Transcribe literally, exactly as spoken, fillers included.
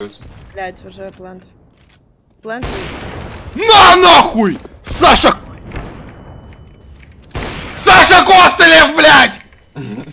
Блять, уже плант. Плант. На нахуй! Саша! Саша Костылев, блядь!